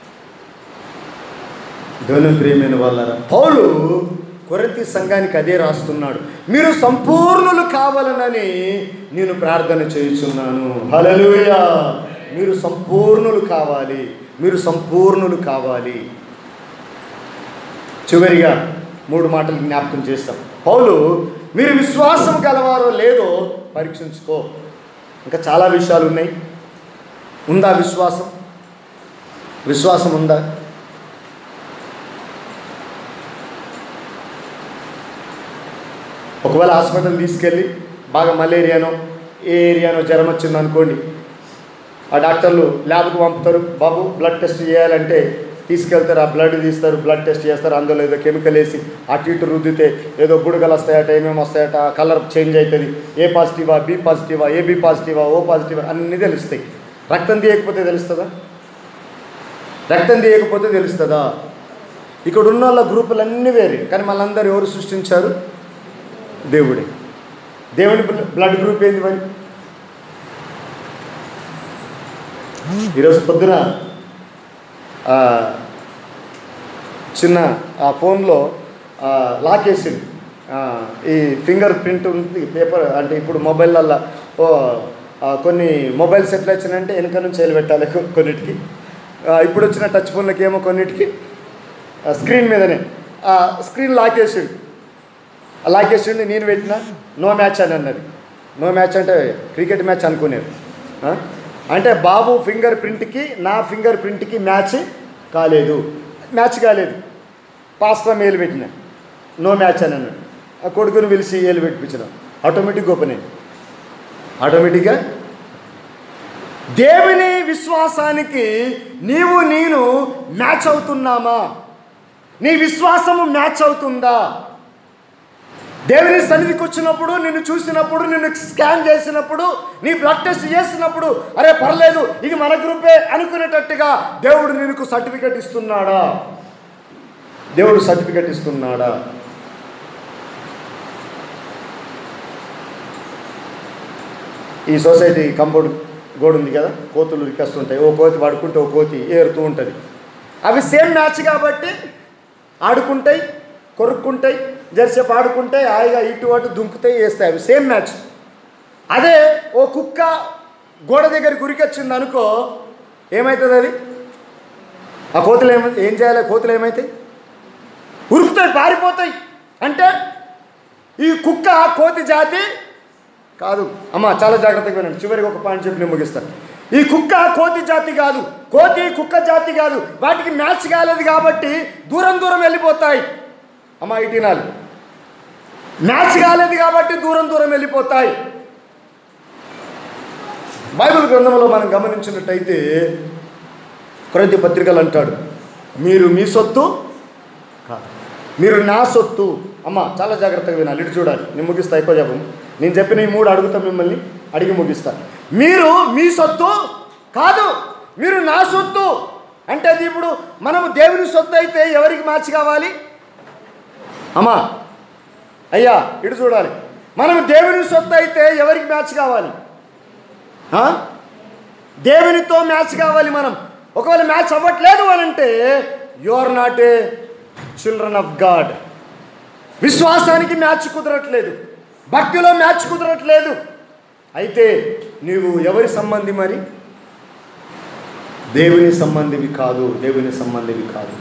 దేవుని ప్రియమైన వాళ్ళరా. పౌలు కొరింథీ సంఘానికి అదే రాస్తున్నాడు. మీరు సంపూర్ణులు కావాలనని నేను ప్రార్థన చేయుచున్నాను. హల్లెలూయా. మీరు సంపూర్ణులు కావాలి, మీరు సంపూర్ణులు కావాలి. చివరిగా మూడు మాటలు జ్ఞాపకం చేస్తాం. పౌలు మీరు విశ్వాసం కలవారో లేదో పరీక్షించుకో. ఇంకా చాలా విషయాలు ఉన్నాయి. ఉందా విశ్వాసం? విశ్వాసం ఉందా? ఒకవేళ హాస్పిటల్ తీసుకెళ్ళి బాగా మలేరియానో ఏ ఏరియానో జ్వరం వచ్చింది అనుకోండి, ఆ డాక్టర్లు ల్యాబ్కు పంపుతారు. బాబు బ్లడ్ టెస్ట్ చేయాలంటే తీసుకెళ్తారు, ఆ బ్లడ్ తీస్తారు, బ్లడ్ టెస్ట్ చేస్తారు. అందులో ఏదో కెమికల్ వేసి అటు ఇటు రుద్దితే ఏదో బుడగలు వస్తాయట, ఏమేమి వస్తాయట, కలర్ చేంజ్ అవుతుంది. ఏ పాజిటివా, బి పాజిటివా, ఏబి పాజిటివా, ఓ పాజిటివా అన్నీ తెలుస్తాయి. రక్తం తీయకపోతే తెలుస్తుందా? రక్తం తీయకపోతే తెలుస్తుందా? ఇక్కడ ఉన్న వాళ్ళ గ్రూపులన్నీ వేరే, కానీ మళ్ళందరూ ఎవరు సృష్టించారు? దేవుడే. దేవుని బ్లడ్ గ్రూప్ ఏంది మరి? ఈరోజు పొద్దున చిన్న ఆ ఫోన్లో లాక్ వేసింది. ఈ ఫింగర్ ప్రింట్ ఉంది పేపర్ అంటే ఇప్పుడు మొబైల్లల్లో కొన్ని మొబైల్స్ ఎట్లా వచ్చినాయంటే వెనక నుంచి వేలు పెట్టాలి కొన్నిటికి. ఇప్పుడు వచ్చిన టచ్ ఫోన్లకి ఏమో కొన్నిటికి స్క్రీన్ మీదనే స్క్రీన్ లాక్ వేసిండు. లాక్ వేసిండి నేను పెట్టిన నో మ్యాచ్ అని అన్నది. నో మ్యాచ్ అంటే క్రికెట్ మ్యాచ్ అనుకునేది. అంటే బాబు ఫింగర్ ప్రింట్కి నా ఫింగర్ ప్రింట్కి మ్యాచ్ కాలేదు, మ్యాచ్ కాలేదు. పాస్తా మేలు పెట్టిన నో మ్యాచ్ అని అన్నాడు. ఆ కొడుకుని పిలిచి ఏలు పెట్టించడం ఆటోమేటిక్గా ఓపెన్ అయింది. ఆటోమేటిక్గా దేవుని విశ్వాసానికి నీవు నేను మ్యాచ్ అవుతున్నామా? నీ విశ్వాసము మ్యాచ్ అవుతుందా? దేవుని సన్నిధికి వచ్చినప్పుడు, నిన్ను చూసినప్పుడు, నిన్ను స్కాన్ చేసినప్పుడు, నీ బ్లడ్ టెస్ట్ చేసినప్పుడు అరే పర్లేదు ఇది మన గ్రూపే అనుకునేటట్టుగా దేవుడు నీకు సర్టిఫికెట్ ఇస్తున్నాడా? దేవుడు సర్టిఫికెట్ ఇస్తున్నాడా? ఈ సొసైటీ కంపౌండ్ గోడ ఉంది కదా, కోతులు రికేస్తుంటాయి. ఓ కోతి పడుకుంటే ఓ కోతి ఏరుతూ ఉంటుంది. అవి సేమ్ మ్యాచ్ కాబట్టి ఆడుకుంటాయి, కొరుక్కుంటాయి, జర్సేపు ఆడుకుంటాయి, హాయిగా ఇటు అటు దుంకుతాయి, వేస్తాయి. అవి సేమ్ మ్యాచ్. అదే ఓ కుక్క గోడ దగ్గరికి ఉరికొచ్చింది అనుకో, ఏమవుతుంది? అది ఆ కోతులు ఏమ ఏం చేయాలి? కోతులు ఏమవుతాయి? ఉరుకుతాయి, పారిపోతాయి. అంటే ఈ కుక్క కోతి జాతి కాదు. అమ్మ చాలా జాగ్రత్తగా వినండి, చివరికి ఒక పాయింట్ చెప్పి నేను ముగిస్తాను. ఈ కుక్క కోతి జాతి కాదు, కోతి కుక్క జాతి కాదు. వాటికి మ్యాచ్ కాలేదు కాబట్టి దూరం దూరం వెళ్ళిపోతాయి. అమ్మా ఇటీనాలు మ్యాచ్ కాలేదు కాబట్టి దూరం దూరం వెళ్ళిపోతాయి. బైబిల్ గ్రంథంలో మనం గమనించినట్టయితే కొరింథీ పత్రికలు అంటాడు, మీరు మీ సొత్తు కాదు, మీరు నా సొత్తు. అమ్మ చాలా జాగ్రత్తగా వినాలి, ఇటు చూడాలి. నేను ముగిస్తా, ఎక్కువ చెప్పము. నేను చెప్పిన ఈ మూడు అడుగుతా, మిమ్మల్ని అడిగి ముగిస్తాను. మీరు మీ సొత్తు కాదు, మీరు నా సొత్తు. అంటే అది ఇప్పుడు మనము దేవుని సొత్తు అయితే ఎవరికి మ్యాచ్ కావాలి? అమ్మా అయ్యా ఇటు చూడాలి. మనం దేవుని సొత్తు అయితే ఎవరికి మ్యాచ్ కావాలి? దేవునితో మ్యాచ్ కావాలి మనం. ఒకవేళ మ్యాచ్ అవ్వట్లేదు అని అంటే you are not a children of God. విశ్వాసానికి మ్యాచ్ కుదరట్లేదు, భక్తిలో మ్యాచ్ కుదరట్లేదు. అయితే నీవు ఎవరి సంబంధి? మరి దేవుని సంబంధివి కాదు, దేవుని సంబంధివి కాదు.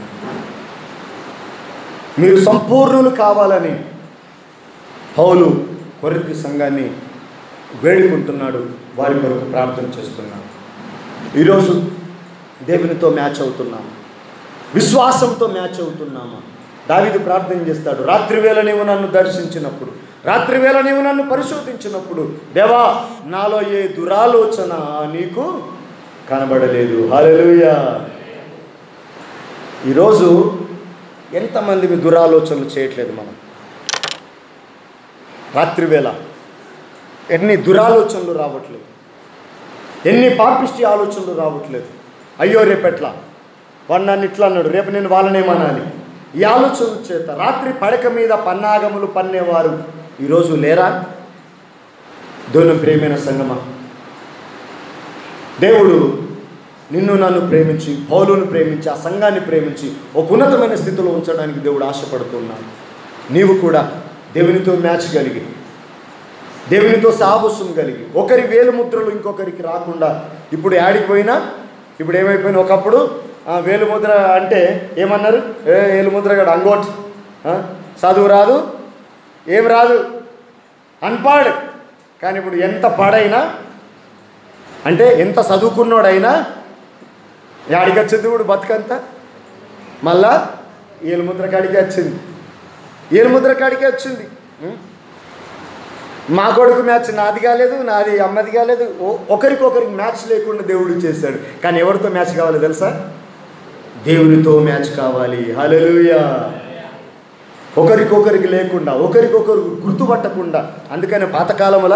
మీరు సంపూర్ణులు కావాలని పౌలు కొరింథీ సంఘాన్ని వేడుకుంటున్నాడు, వారి కొరకు ప్రార్థన చేస్తున్నాడు. ఈరోజు దేవునితో మ్యాచ్ అవుతున్నాము, విశ్వాసంతో మ్యాచ్ అవుతున్నామా? దావీదు ప్రార్థన చేస్తాడు, రాత్రివేళ నీవు నన్ను దర్శించినప్పుడు, రాత్రివేళ నీవు నన్ను పరిశోధించినప్పుడు, దేవా నాలో ఏ దురాలోచన నీకు కనబడలేదు. హల్లెలూయా. ఈరోజు ఎంతమంది మీ దురాలోచనలు చేయట్లేదు? మనం రాత్రివేళ ఎన్ని దురాలోచనలు రావట్లేదు, ఎన్ని పాపిష్టి ఆలోచనలు రావట్లేదు. అయ్యో రేపెట్లా, వాడు నన్ను ఇట్లా అన్నాడు, రేపు నేను వాళ్ళనేమనాలి, ఈ ఆలోచనల చేత రాత్రి పడక మీద పన్నాగములు పన్నేవారు ఈరోజు లేరా? దేవుని ప్రేమైన సంగమా, దేవుడు నిన్ను నన్ను ప్రేమించి, పౌలును ప్రేమించి, ఆ సంఘాన్ని ప్రేమించి ఒక ఉన్నతమైన స్థితిలో ఉంచడానికి దేవుడు ఆశపడుతున్నాడు. నీవు కూడా దేవునితో మ్యాచ్ కలిగి, దేవునితో సాహసం కలిగి, ఒకరి వేలు ముద్రలు ఇంకొకరికి రాకుండా. ఇప్పుడు యాడికి పోయినా ఇప్పుడు ఏమైపోయినా, ఒకప్పుడు వేలు ముద్ర అంటే ఏమన్నారు? ఏ వేలు ముద్ర కాదు, అంగోట్, చదువు రాదు, ఏం రాదు, అన్పాడ్. కానీ ఇప్పుడు ఎంత పాడైనా అంటే ఎంత చదువుకున్నోడైనా యాడికి వచ్చింది ఇప్పుడు బతుకంతా? మళ్ళా ఏలు ముద్ర కాడికే వచ్చింది, ఏలు ముద్ర కాడికే వచ్చింది. మా కొడుకు మ్యాచ్ నాది కాలేదు, నాది అమ్మది కాలేదు, ఒకరికొకరికి మ్యాచ్ లేకుండా దేవుడు చేశాడు. కానీ ఎవరితో మ్యాచ్ కావాలి తెలుసా? దేవునితో మ్యాచ్ కావాలి. హల్లెలూయా. ఒకరికొకరికి లేకుండా, ఒకరికొకరు గుర్తుపట్టకుండా. అందుకని పాతకాలములా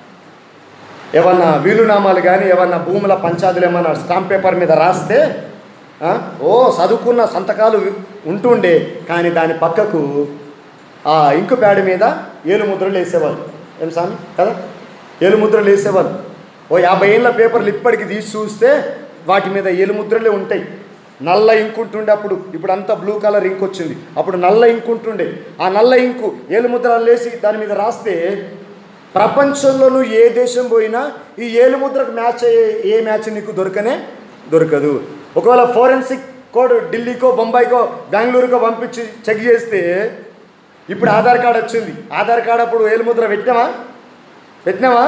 ఏమన్నా వీలునామాలు కానీ ఏమన్నా భూముల పంచాదులు ఏమన్నా స్టాంప్ పేపర్ మీద రాస్తే ఓ చదువుకున్న సంతకాలు ఉంటుండే, కానీ దాని పక్కకు ఆ ఇంకు ప్యాడ్ మీద ఏలు ముద్రలు వేసేవాళ్ళు. ఏం స్వామి కదా, ఏలు ముద్రలు వేసేవాళ్ళు. ఓ యాభై ఏళ్ళ పేపర్లు ఇప్పటికి తీసి చూస్తే వాటి మీద ఏలు ముద్రలే ఉంటాయి. నల్ల ఇంకు ఉంటుండే అప్పుడు, ఇప్పుడు అంతా బ్లూ కలర్ ఇంకు వచ్చింది. అప్పుడు నల్ల ఇంకు ఉంటుండే. ఆ నల్ల ఇంకు ఏలు ముద్రలు వేసి దాని మీద రాస్తే ప్రపంచంలోనూ ఏ దేశం పోయినా ఈ ఏలు ముద్రకు మ్యాచ్ అయ్యే ఏ మ్యాచ్ నీకు దొరకనే దొరకదు. ఒకవేళ ఫోరెన్సిక్ కోడ్ ఢిల్లీకో బొంబాయికో బెంగళూరుకో పంపించి చెక్ చేస్తే ఇప్పుడు ఆధార్ కార్డు వచ్చింది. ఆధార్ కార్డు అప్పుడు ఏలు ముద్ర పెట్టినావా పెట్టినావా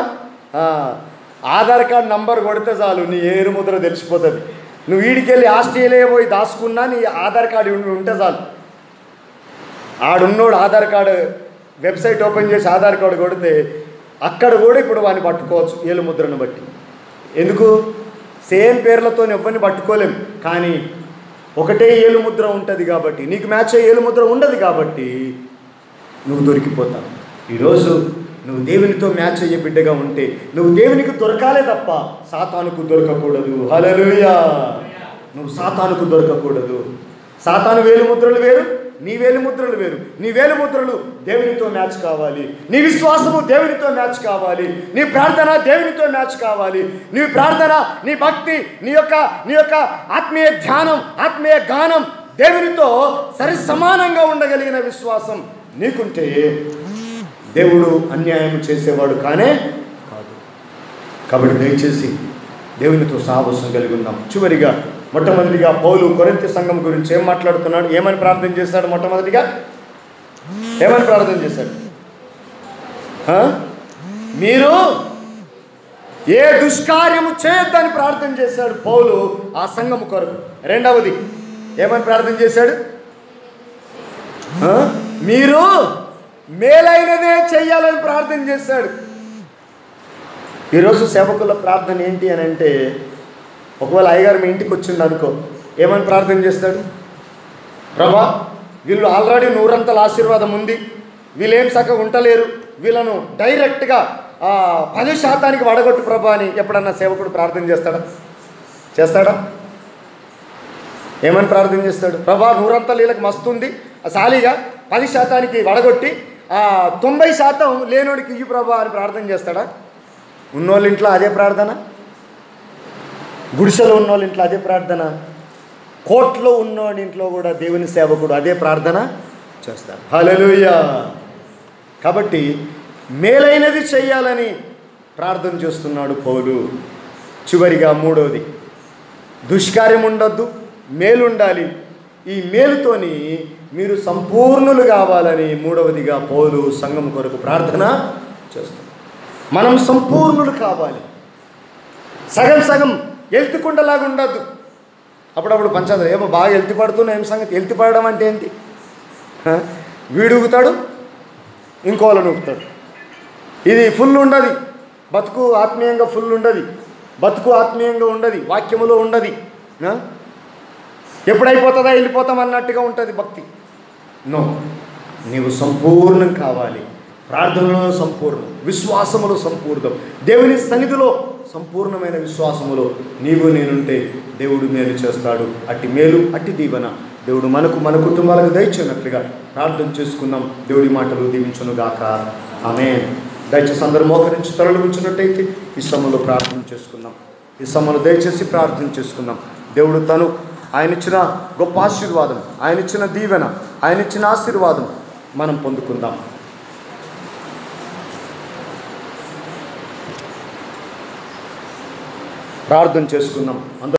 ఆధార్ కార్డు నంబర్ కొడితే చాలు నీ ఏలు ముద్ర తెలిసిపోతుంది. నువ్వు వీడికెళ్ళి ఆస్ట్రేలియా పోయి దాచుకున్నా నీ ఆధార్ కార్డు ఉంటే చాలు. ఆడున్నోడు ఆధార్ కార్డు వెబ్సైట్ ఓపెన్ చేసి ఆధార్ కార్డు కొడితే అక్కడ కూడా ఇప్పుడు వాడిని పట్టుకోవచ్చు ఏలు ముద్రను బట్టి. ఎందుకు? సేమ్ పేర్లతో ఎవరిని పట్టుకోలేం, కానీ ఒకటే ఏలు ముద్ర ఉంటుంది కాబట్టి, నీకు మ్యాచ్ అయ్యే ఏలు ముద్ర ఉండదు కాబట్టి నువ్వు దొరికిపోతావు. ఈరోజు నువ్వు దేవునితో మ్యాచ్ అయ్యే బిడ్డగా ఉంటే నువ్వు దేవునికి దొరకాలే తప్ప సాతానుకు దొరకకూడదు. హల్లెలూయా. నువ్వు సాతానుకు దొరకకూడదు. సాతాను వేలు ముద్రలు వేరు, నీ వేలు ముద్రలు వేరు. నీ వేలు ముద్రలు దేవునితో మ్యాచ్ కావాలి, నీ విశ్వాసము దేవునితో మ్యాచ్ కావాలి, నీ ప్రార్థన దేవునితో మ్యాచ్ కావాలి. నీ ప్రార్థన, నీ భక్తి, నీ యొక్క నీ యొక్క ఆత్మీయ ధ్యానం, ఆత్మీయ గానం దేవునితో సరి సమానంగా ఉండగలిగిన విశ్వాసం నీకుంటే దేవుడు అన్యాయం చేసేవాడు కానే కాదు. కాబట్టి దయచేసి దేవునితో సాహసం కలిగి ఉందాం. చివరిగా మొట్టమొదటిగా పౌలు కొరింథీ సంఘం గురించి ఏం మాట్లాడుతున్నాడు, ఏమని ప్రార్థన చేశాడు? మొట్టమొదటిగా ఏమని ప్రార్థన చేశాడు? మీరు ఏ దుష్కార్యము చేయొద్దని ప్రార్థన చేశాడు పౌలు ఆ సంఘము కొరకు. రెండవది ఏమని ప్రార్థన చేశాడు? మీరు మేలైనదే చెయ్యాలని ప్రార్థన చేశాడు. ఈరోజు సేవకుల ప్రార్థన ఏంటి అని అంటే, ఒకవేళ అయ్యగారు మీ ఇంటికి వచ్చింది అనుకో, ఏమని ప్రార్థన చేస్తాడు? ప్రభా, వీళ్ళు ఆల్రెడీ నూరంతల ఆశీర్వాదం ఉంది, వీళ్ళేం చక్కగా ఉండలేరు, వీళ్ళను డైరెక్ట్గా పది శాతానికి వడగొట్టు ప్రభా అని ఎప్పుడన్నా సేవకుడు ప్రార్థన చేస్తాడా? చేస్తాడా? ఏమని ప్రార్థన చేస్తాడు? ప్రభా, నూరంతల వీళ్ళకి మస్తుంది, సాలిగా పది శాతానికి వడగొట్టి ఆ తొంభై శాతం లేనోడికి ఇయ్యి ప్రభా అని ప్రార్థన చేస్తాడా? ఉన్నోళ్ళ ఇంట్లో అదే ప్రార్థన, గుడిసెలో ఉన్నోళ్ళ ఇంట్లో అదే ప్రార్థన, కోట్లో ఉన్నోడి ఇంట్లో కూడా దేవుని సేవకుడు అదే ప్రార్థన చేస్తాడు. హల్లెలూయా. కాబట్టి మేలైనది చెయ్యాలని ప్రార్థన చేస్తున్నాడు పౌలు. చివరిగా మూడవది, దుష్కార్యం ఉండొద్దు, మేలు ఉండాలి. ఈ మేలుతోని మీరు సంపూర్ణులు కావాలని మూడవదిగా పౌలు సంఘం కొరకు ప్రార్థన చేస్తాడు. మనం సంపూర్ణులు కావాలి. సగం సగం ఎల్తికుండలాగా ఉండద్దు. అప్పుడప్పుడు పంచాయతీ ఏమో బాగా ఎల్తి పడుతున్నా, ఏం సంగతి? ఎల్తి పడడం అంటే ఏంటి? వీడు ఊగుతాడు, ఇంకోళ్ళని ఊగుతాడు. ఇది ఫుల్ ఉండదు, బతుకు ఆత్మీయంగా ఫుల్ ఉండదు, బతుకు ఆత్మీయంగా ఉండదు, వాక్యములో ఉండదు. ఎప్పుడైపోతుందా వెళ్ళిపోతాం అన్నట్టుగా ఉంటుంది భక్తి. నో, నీవు సంపూర్ణం కావాలి. ప్రార్థనలో సంపూర్ణం, విశ్వాసములో సంపూర్ణం, దేవుని సన్నిధిలో సంపూర్ణమైన విశ్వాసములో నీవు నేనుంటే దేవుడు మేలు చేస్తాడు. అట్టి మేలు, అట్టి దీవెన దేవుడు మనకు, మన కుటుంబాలకు దయచేయనట్లుగా ప్రార్థన చేసుకుందాం. దేవుడి మాటలు దీవించునుగాక. ఆమేన్. దయచేసి అందరూ మోకరించి తలలు ఉంచినట్టయితే ఈ సమయంలో ప్రార్థన చేసుకుందాం. ఈ సమయంలో దయచేసి ప్రార్థన చేసుకుందాం. దేవుడు తను ఆయన ఇచ్చిన గొప్ప ఆశీర్వాదం, ఆయన ఇచ్చిన దీవెన, ఆయన ఇచ్చిన ఆశీర్వాదం మనం పొందుకుందాం. ప్రార్థన చేసుకుందాం.